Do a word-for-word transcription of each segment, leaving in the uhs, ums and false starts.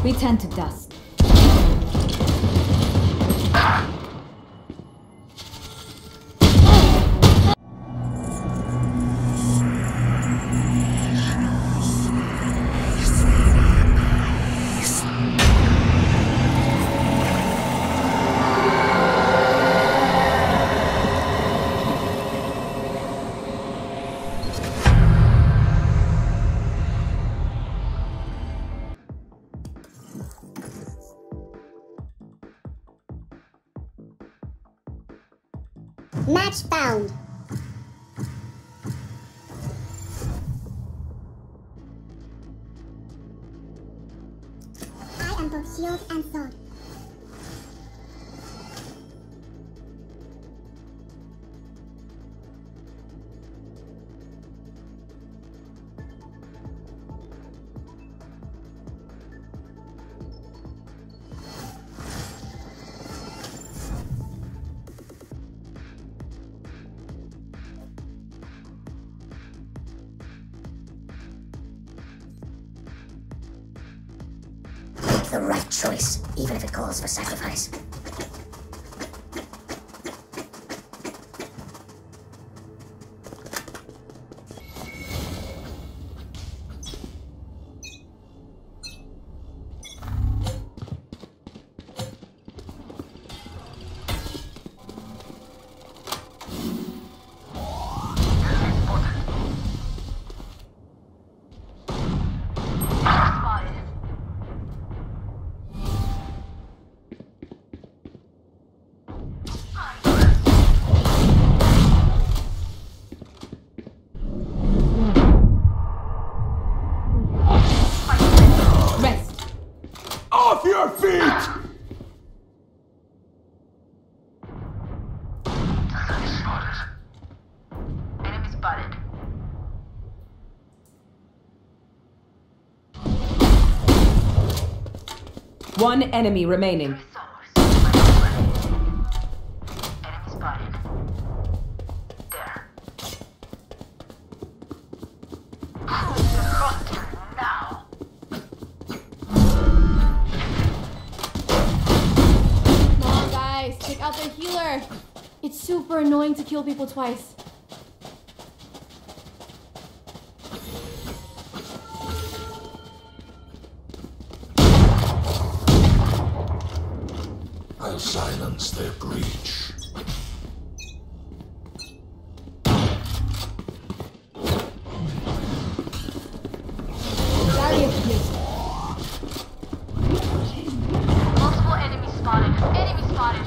We tend to dust. Match found. I am both shield and sword. The right choice, even if it calls for sacrifice. Off your feet! Enemy spotted. One enemy remaining. Enemy spotted. There. Now. Come on, guys, take out their healer. It's super annoying to kill people twice. I'll silence their breach. Multiple enemies spotted. Enemy spotted.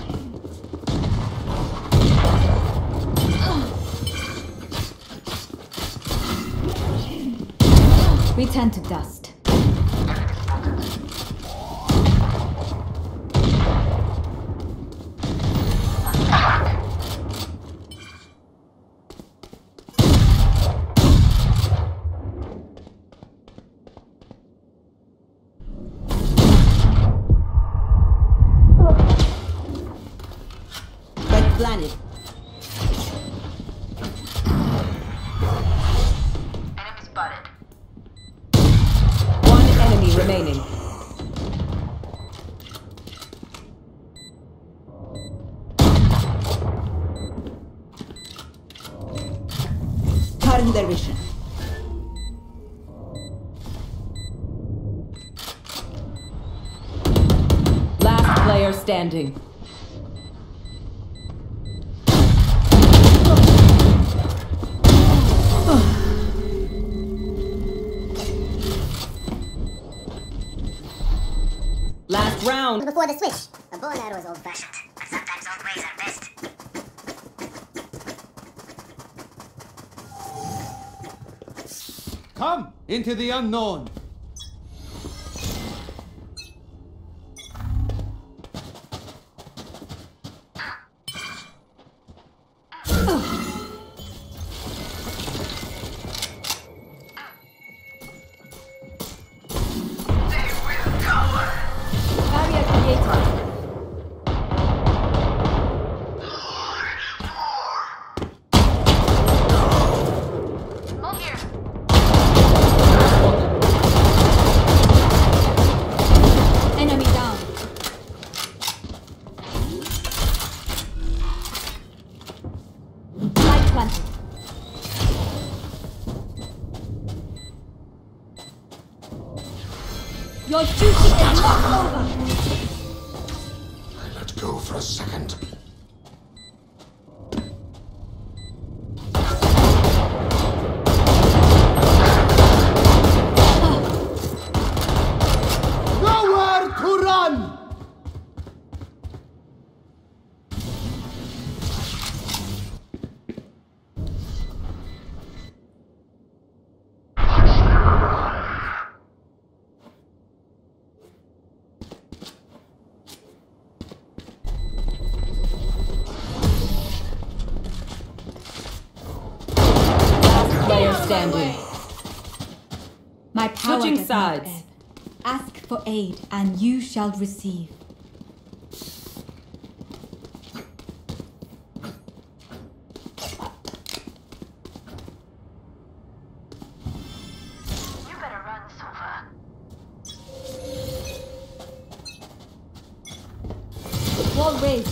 We tend to dust. Planet. Enemy spotted. One enemy remaining. Pardon their vision. Last player standing. Last round. Before the switch. The bow and arrow is old-fashioned, but sometimes old ways are best. Come into the unknown. Barrier created. Move here. Your duty is not over! I let go for a second. Nowhere to run! Player standing. My power Switching does not sides. ebb. Ask for aid, and you shall receive. You better run, Sova. Wall raised.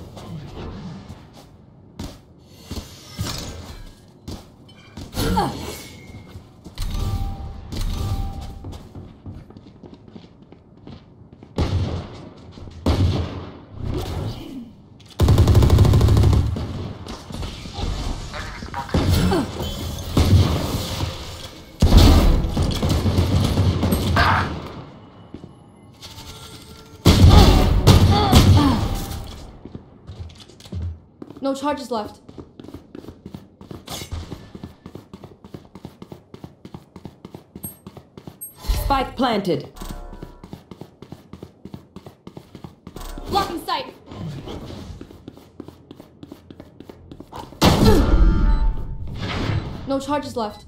No charges left. Spike planted. Blocking sight. No charges left.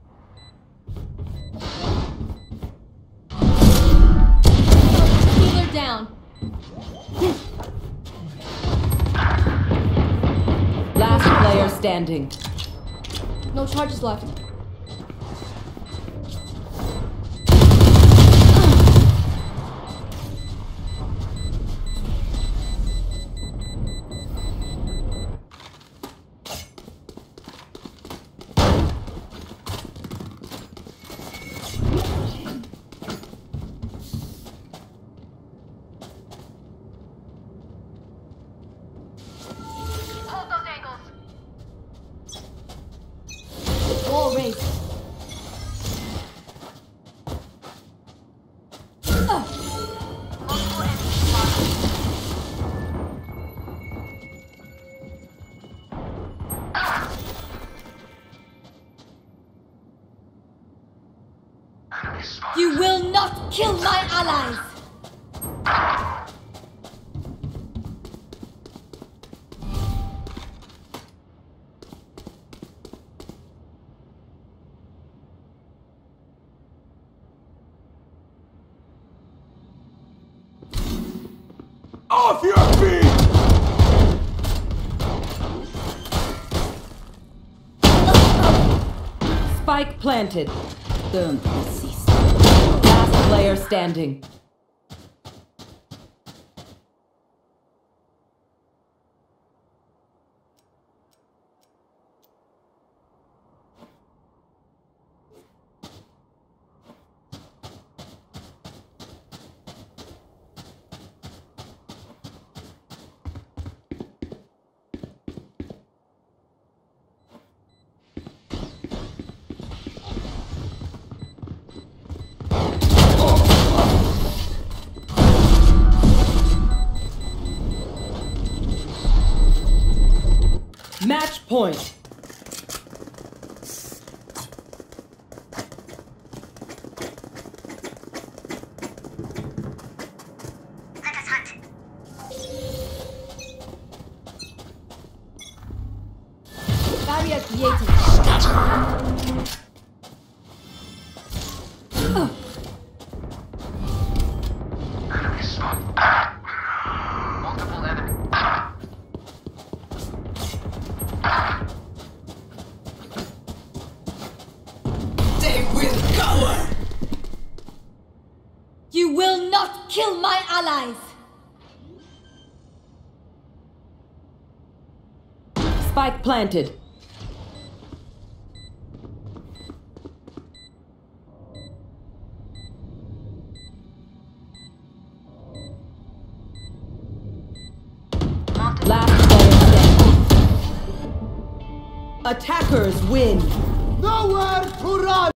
Healer down. Last player standing. No charges left. Hold those angles. Wall raised. Multiple enemies spotted. Enemy spotted. You will not kill my allies! Off your feet! Spike planted. Last player standing. Match point. Let us hunt. Barrier created. Enemy spotted. Multiple enemies. You will not kill my allies! Spike planted. Last player standing. Attackers win. Nowhere to run!